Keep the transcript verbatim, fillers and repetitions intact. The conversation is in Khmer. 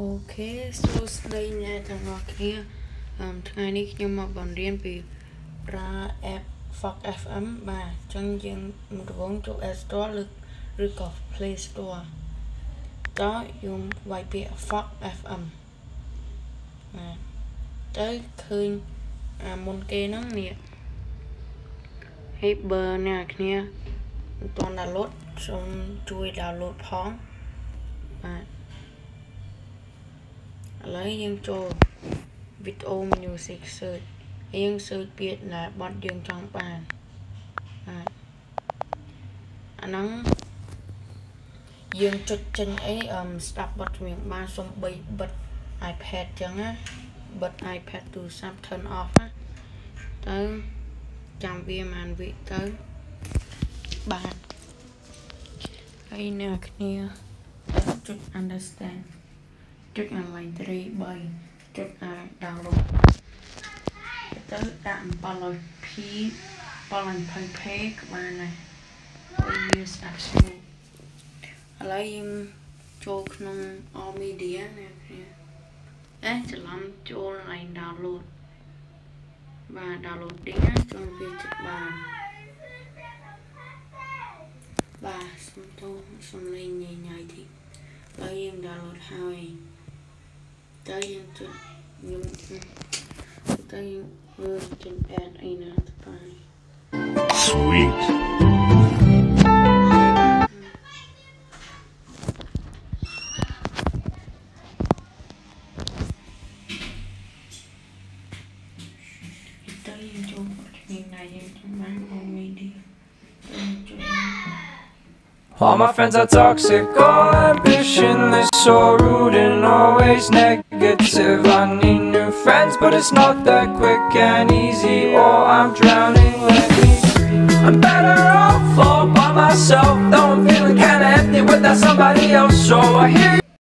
Ok, so đây nha thằng ngọt kia um,ថ្ងៃនេះខ្ញុំមកបង្រៀនពីប្រើ app FoxFM បាទអញ្ចឹងយើងដំបូងចូល App Store ឬឬក៏ Play Store តោះយើងវាយពាក្យ FoxFM បាទទៅឃើញអាមុនគេហ្នឹងនេះហើយបើអ្នកគ្នាមិនទាន់ download សូមជួយ download ផងបាទឥឡូវយើងចូល video music search យើង search ពាក្យណាបទយើងចង់បានបាទអាហ្នឹងយើងចុចចេញអីអឹមស្ដាប់បទចម្រៀងបានសូម្បីបិទ iPad ចឹងណាបិទ iPad ទូរស័ព្ទ turn off ណាទៅចាំវាបានវិទៅបាទហើយអ្នកគ្នាចុច understand ចុចអា line 3 3ចុចអា download ទៅដាក់អំបិលឲ្យ P បលឲ្យ P ក៏បានដែរហើយវាស្ដាប់ស្រួលឥឡូវយើងចូលក្នុង all media អ្នកគ្នាអេច្រឡំចូល line download បាទ downloading ណាចូលវាចុចបានបាទសុំទោសសំឡេងញ៉ៃញ៉ៃតិចហើយយើង download ហើយទៅយើងចុចខ្ញុំទៅយើងមើលចុច add អីណាទៅបាយ Sweet ទៅយើងចូលគ្នាណាយើងចង់បាន all media ទៅចូល All my friends are toxic, all ambitionless, so rude and always negative. I need new friends, but it's not that quick and easy, or I'm drowning. Let me I'm better off all by myself, though I'm feeling kinda empty without somebody else. So I hear